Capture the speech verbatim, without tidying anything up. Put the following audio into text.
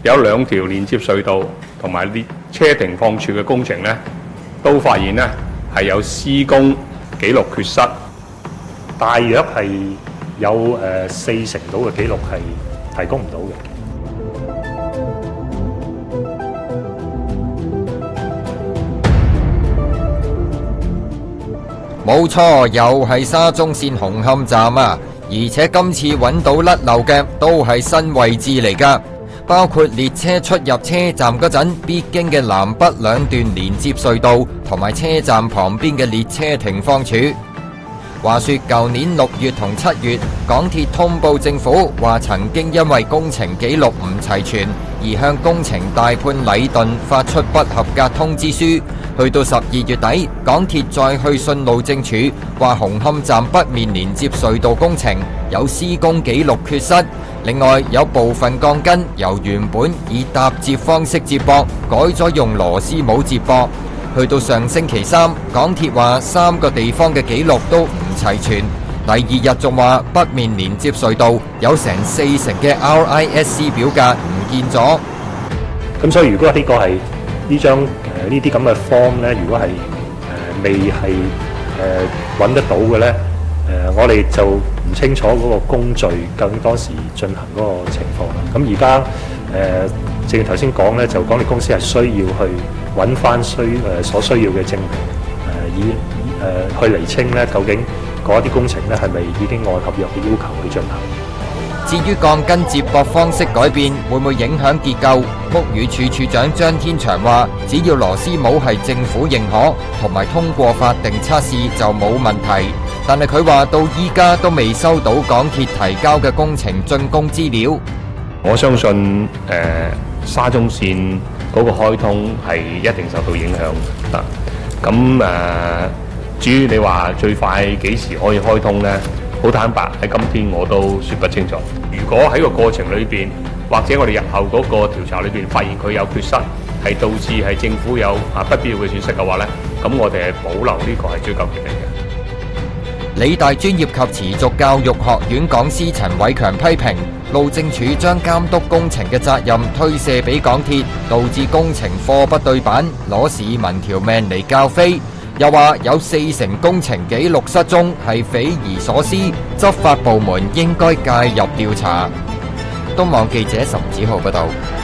有兩條連接隧道同埋列車停放處嘅工程呢，都發現呢係有施工記錄缺失， 大約係有誒四成到嘅記錄係提供唔到嘅。 冇錯，又係沙中線紅磡站啊！而且今次揾到甩漏嘅都係新位置嚟㗎，包括列車出入車站嗰陣必經嘅南北兩段連接隧道，同埋車站旁邊嘅列車停放處。話說舊年六月同七月，港鐵通報政府話曾經因為工程記錄唔齊全，而向工程大判禮頓發出不合格通知書。去到十二月底，港鐵再去信路政署，話紅磡站北面連接隧道工程有施工記錄缺失，另外有部分鋼筋由原本以搭接方式接駁，改咗用螺絲帽接駁。去到上星期三，港鐵話三個地方嘅記錄都唔齊全，第二日仲話北面連接隧道有成四成嘅 R I S C 表格唔見咗。 咁所以如果呢個係呢張誒呢啲咁嘅 form 咧，如果係誒、呃、未係誒揾得到嘅咧，誒、呃、我哋就唔清楚嗰個工序究竟當時進行嗰個情況啦。咁而家誒正如頭先講咧，就港鐵公司係需要去揾翻需誒、呃、所需要嘅證明，誒、呃、以誒、呃、去釐清咧究竟嗰一啲工程咧係咪已經按合約嘅要求去進行。 至於鋼筋接駁方式改變會唔會影響結構，屋宇署署長張天祥話：只要螺絲帽係政府認可同埋通過法定測試就冇問題。但係佢話到依家都未收到港鐵提交嘅工程竣工資料。 我相信誒、呃、沙中線嗰個開通係一定受到影響啊。咁誒、呃，至於你話最快幾時可以開通呢？好坦白喺今天我都說不清楚。如果喺個過程裏邊，或者我哋日後嗰個調查裏邊發現佢有缺失，係導致係政府有啊不必要嘅損失嘅話呢，咁我哋係保留呢個係追究權利嘅。 理大專業及持續教育學院講師陳偉強批評路政署將監督工程嘅責任推卸俾港鐵，導致工程貨不對版，攞市民條命嚟教飛。又話有四成工程記錄失蹤係匪夷所思，執法部門應該介入調查。東網記者岑子浩報道。